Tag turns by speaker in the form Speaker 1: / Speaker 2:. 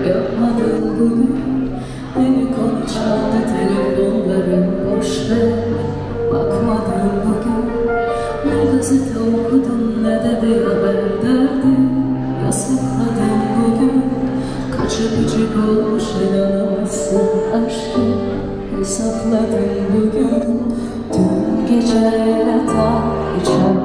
Speaker 1: Yapmadın bugün, beni konu çaldı telefonların boş ver. Bakmadın bugün, ne gazete okudun ne de bir haber derdi. Yasakladın bugün, kaçırıcı olmuş inanamazsın aşkım. Hesapladın bugün, dün gece yatağa içer.